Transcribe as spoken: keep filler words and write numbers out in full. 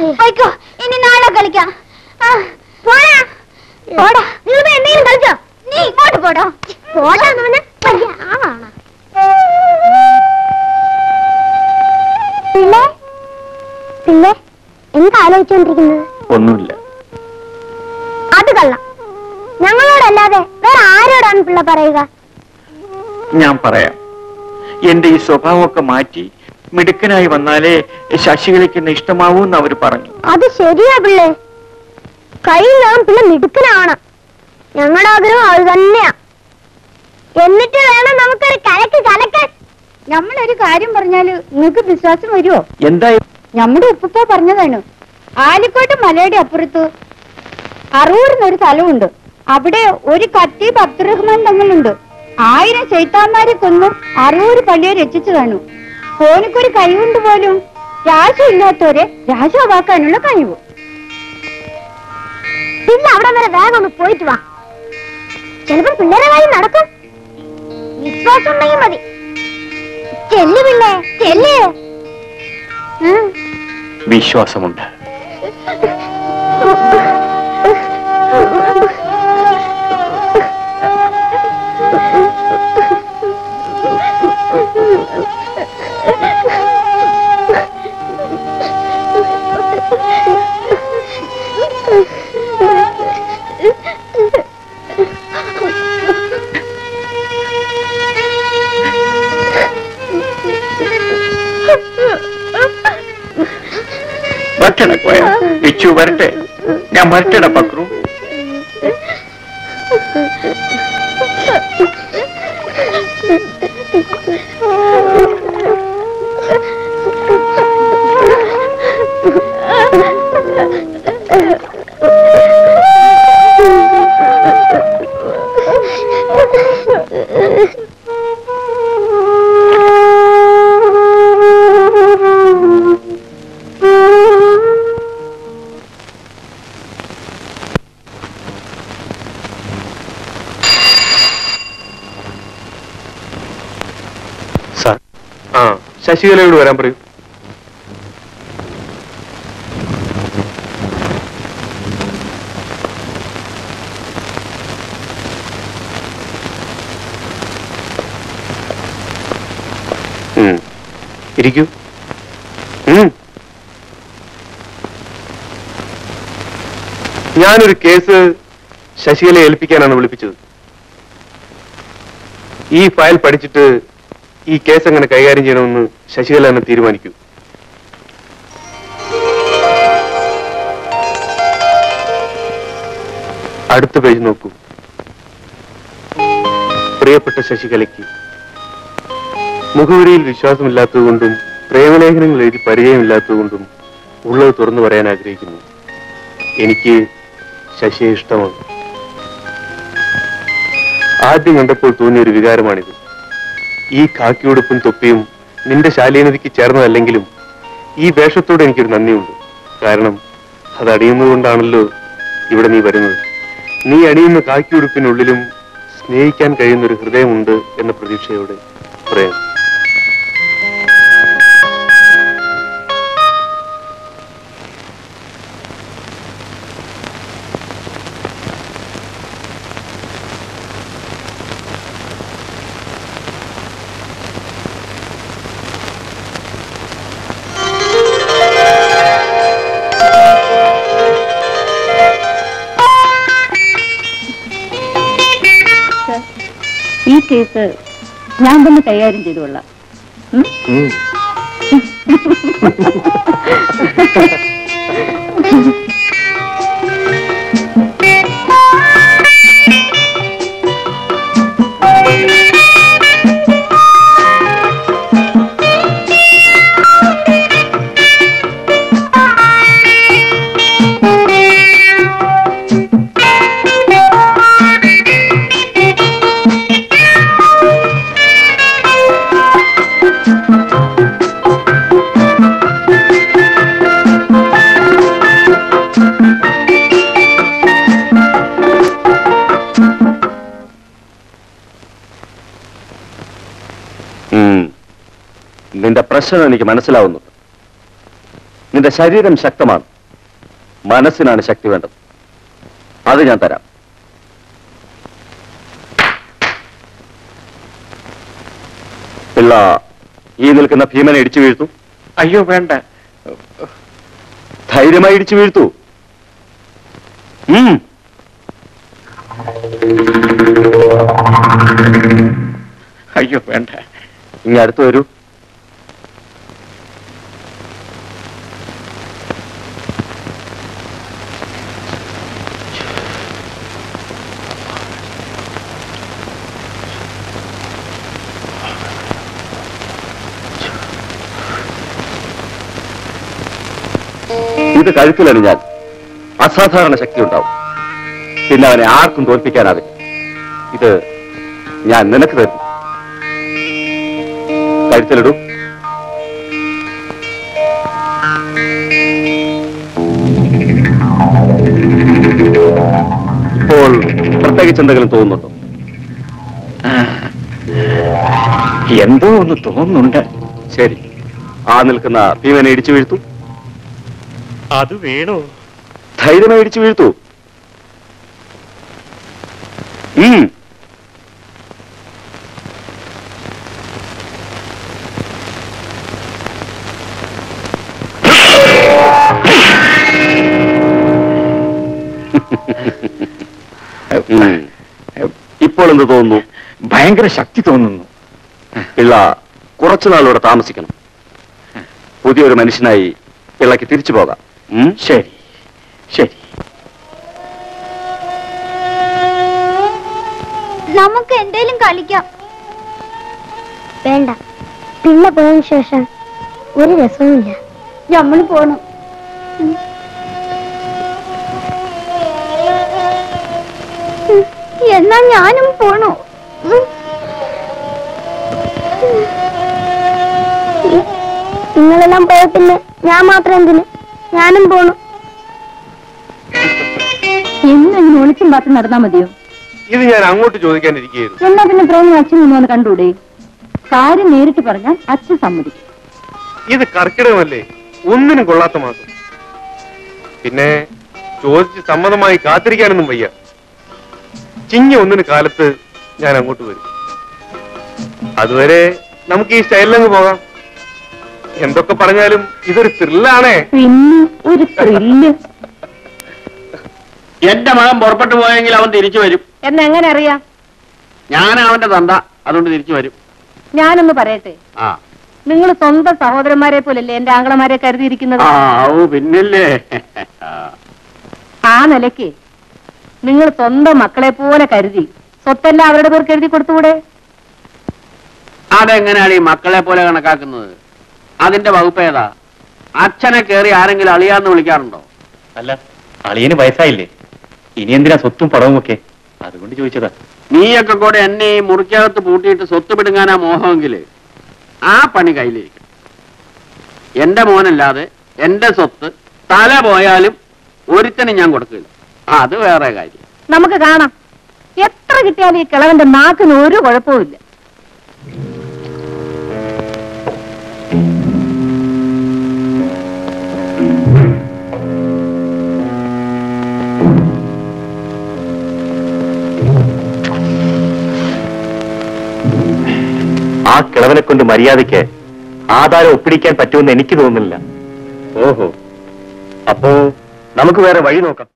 പോയിക്കോ, ഇനി നാളെ കളിക്കാം. പോടാ പോടാ, നിങ്ങൾ എന്തെങ്കിലും കളിച്ചോ? നീ ഇങ്ങോട്ട് പോടോ. പോടാന്ന് പറഞ്ഞ ആളാണ്. പിള്ളേ പിള്ളേ എന്താ ആലോചിച്ചോണ്ടിരിക്കുന്നത്? ഒന്നുമില്ല. അത് കള്ളം. ഞങ്ങളോടല്ലാതെ വേറെ ആരോടാണ് പിള്ള പറയുക? ഞാൻ പറയാം. എന്റെ ഈ സ്വഭാവമൊക്കെ മാറ്റി മിടുക്കനായി വന്നാലേ ശശികലയ്ക്ക് ഇഷ്ടമാവൂന്ന് അവര് പറഞ്ഞു. അത് ശരിയാ പിള്ളേ. കഴിയുന്നതും പിള്ള മിടുക്കനാവണം. ഞങ്ങളുടെ ആഗ്രഹം അത് തന്നെയാ. എന്നിട്ട് വേണം നമുക്കൊരു കലക്ക് കലക്കാൻ. നമ്മളൊരു കാര്യം പറഞ്ഞാല് നിങ്ങൾക്ക് വിശ്വാസം വരുമോ? എന്താ? നമ്മുടെ ഉപ്പ പറഞ്ഞതാണ്. ആലിക്കോട്ട് മലയുടെ അപ്പുറത്ത് അറൂറിനൊരു സ്ഥലമുണ്ട്. അവിടെ ഒരു കത്തീബ് അബ്ദുറഹ്മാൻ തങ്ങളുണ്ട്. ആയിരം ചൈത്താന്മാരെ കൊന്നു അറൂർ പള്ളിയെ രക്ഷിച്ചതാണ്. ഫോനിക്കൊരു കഴിവുണ്ട് പോലും. രാജമില്ലാത്തവരെ രാജാവാക്കാനുള്ള കഴിവ്. പിന്നെ അവിടെ വരെ വേഗം ഒന്ന് പോയിട്ട് വാ. ചിലപ്പോൾ പിള്ളേരെ കാര്യം നടക്കും. വിശ്വാസം ഉണ്ടെങ്കിൽ മതി. ചെല്ലു പിള്ളേ, ചെല്ല്. വിശ്വാസമുണ്ട്. വിച്ചു വരട്ടെ, ഞാൻ വരട്ടെടാ പക്രു. ശശികലയോട് വരാൻ പറയൂ. ഇരിക്കൂ. ഞാനൊരു കേസ് ശശികലയെ ഏൽപ്പിക്കാനാണ് വിളിപ്പിച്ചത്. ഈ ഫയൽ പഠിച്ചിട്ട് ഈ കേസ് എങ്ങനെ കൈകാര്യം ചെയ്യണമെന്ന് ശശികല തന്നെ തീരുമാനിക്കൂ. അടുത്ത പേജ് നോക്കൂ. പ്രിയപ്പെട്ട ശശികലയ്ക്ക് മുഖവരിയിൽ വിശ്വാസമില്ലാത്തതുകൊണ്ടും പ്രേമലേഖനങ്ങൾ എഴുതി പരിചയമില്ലാത്തതുകൊണ്ടും ഉള്ളത് തുറന്നു പറയാൻ ആഗ്രഹിക്കുന്നു. എനിക്ക് ശശിയെ ഇഷ്ടമാണ്. ആദ്യം കണ്ടപ്പോൾ തോന്നിയൊരു വികാരമാണിത്. ഈ കാക്കിയുടുപ്പും തൊപ്പിയും നിന്റെ ശാലീനതയ്ക്ക് ചേർന്നതല്ലെങ്കിലും ഈ വേഷത്തോട് എനിക്കൊരു നന്ദിയുണ്ട്. കാരണം അത് അണിയുന്നതുകൊണ്ടാണല്ലോ ഇവിടെ നീ വരുന്നത്. നീ അണിയുന്ന കാക്കിയുടുപ്പിനുള്ളിലും സ്നേഹിക്കാൻ കഴിയുന്നൊരു ഹൃദയമുണ്ട് എന്ന പ്രതീക്ഷയോടെ പ്രേം. ഈ കേസ് ഞാൻ തന്നെ കൈകാര്യം ചെയ്തുകൊള്ളാം. നിന്റെ പ്രശ്നം എനിക്ക് മനസ്സിലാവുന്നുണ്ട്. നിന്റെ ശരീരം ശക്തമാണ്, മനസ്സിനാണ് ശക്തി വേണ്ടത്. അത് ഞാൻ തരാം. പിള്ള ഈ നിൽക്കുന്ന ഭീമനെ ഇടിച്ചു വീഴ്ത്തു. അയ്യോ വേണ്ട. ധൈര്യമായി ഇടിച്ചു വീഴ്ത്തു. അയ്യോ വേണ്ട. ഇനി അടുത്ത് വരൂ. ഇത് കഴുത്തിലണിഞ്ഞാൽ അസാധാരണ ശക്തി ഉണ്ടാവും. പിന്നെ അവനെ ആർക്കും തോൽപ്പിക്കാനാവില്ല. ഇത് ഞാൻ നിനക്ക് തരുന്നു. കഴുത്തിലിടൂ. ഇപ്പോൾ പ്രത്യേകിച്ച് എന്തെങ്കിലും തോന്നുന്നുണ്ടോ? എന്തോ ഒന്ന് തോന്നുന്നുണ്ട്. ശരി, ആ നിൽക്കുന്ന ഭീമനെ ഇടിച്ചു വീഴ്ത്തു. അത് വേണോ? ധൈര്യമായി ഇടിച്ചു വീഴ്ത്തു. ഉം ഇപ്പോൾ എന്ത് തോന്നുന്നു? ഭയങ്കര ശക്തി തോന്നുന്നു. പിള്ള കുറച്ചുനാളിവിടെ താമസിക്കണം. പുതിയൊരു മനുഷ്യനായി പിള്ളക്ക് തിരിച്ചു പോകാം. ശരി ശരി. നമുക്ക് എന്തേലും കളിക്കാം. വേണ്ട, പിള്ള പോയതിനു ശേഷം ഒരു രസവുമില്ല. നമ്മൾ പോണം. എന്നാ ഞാനും പോണോ? നിങ്ങളെല്ലാം പോയ പിന്നെ ഞാൻ മാത്രം എന്തിന്? ഞാനും പോണു. എന്നും ഒളിച്ചും പാത്ത് നടന്നാ മതിയോ? ഇത് ഞാൻ അങ്ങോട്ട് ചോദിക്കാനിരിക്കുകയായിരുന്നു. എന്നാ പിന്നെ പ്രേമ അച്ഛൻ നിന്നോന്ന് കണ്ടൂടെ? കാര്യം നേരിട്ട് പറഞ്ഞാൽ അച്ഛൻ സമ്മതിക്കും. ഇത് കർക്കിടകമല്ലേ, ഒന്നിനും കൊള്ളാത്ത മാസം. പിന്നെ ചോദിച്ച് സമ്മതമായി കാത്തിരിക്കാനൊന്നും വയ്യ. ചിങ്ങ ഒന്നിന് കാലത്ത് ഞാൻ അങ്ങോട്ട് വരും. അതുവരെ നമുക്ക് ഈ സ്റ്റൈലിലങ്ങ് പോകാം. എന്തൊക്കെ പറഞ്ഞാലും ഇതൊരു ത്രില്ലാണേ. പിന്നെ ഒരു ത്രില്ല്. എന്റെ മകൻ പുറപ്പെട്ടു പോയെങ്കിൽ അവൻ തിരിച്ചു വരും. എന്നെങ്ങനെ അറിയാം? ഞാൻ അവന്റെ തന്ത, അതുകൊണ്ട് തിരിച്ചു വരും. ഞാനൊന്ന് പറയട്ടെ. ആ നിങ്ങൾ സ്വന്തം സഹോദരന്മാരെ പോലല്ലേ എന്റെ ആങ്ങളമാരെ കരുതിയിരിക്കുന്നത്? പിന്നല്ലേ. ആ നിലയ്ക്ക് നിങ്ങൾ സ്വന്തം മക്കളെ പോലെ കരുതി സ്വത്തെല്ലാം അവരുടെ പേർക്ക് എഴുതി കൊടുത്തുകൂടെ? അതെങ്ങനെയാണ് ഈ മക്കളെ പോലെ കണക്കാക്കുന്നത്? അതിന്റെ വകുപ്പ് ഏതാ? അച്ഛനെ കയറി ആരെങ്കിലും അളിയാന്ന് വിളിക്കാറുണ്ടോ? അല്ല, അളിയന് വയസ്സായില്ലേ, ഇനി എന്തിനാ സ്വത്തും പടവും ഒക്കെ? അതുകൊണ്ട് ചോദിച്ചതാ. നീയൊക്കെ കൂടെ എന്നെ ഈ മുറിക്കകത്ത് പൂട്ടിയിട്ട് സ്വത്ത് പിടുങ്ങാനാ മോഹമെങ്കില് ആ പണി കയ്യിലിരിക്കും. എന്റെ മോനല്ലാതെ എന്റെ സ്വത്ത് തല പോയാലും ഒരുത്തനും ഞാൻ കൊടുക്കില്ല. അത് വേറെ കാര്യം. നമുക്ക് കാണാം. എത്ര കിട്ടിയാലും ഈ കിളവന്റെ നാക്കിന് ഒരു കുഴപ്പവുമില്ല. ആ കിളവനെ കൊണ്ട് മര്യാദയ്ക്ക് ആധാരം ഒപ്പിടിക്കാൻ പറ്റുമെന്ന് എനിക്ക് തോന്നുന്നില്ല. ഓഹോ, അപ്പോ നമുക്ക് വേറെ വഴി നോക്കാം.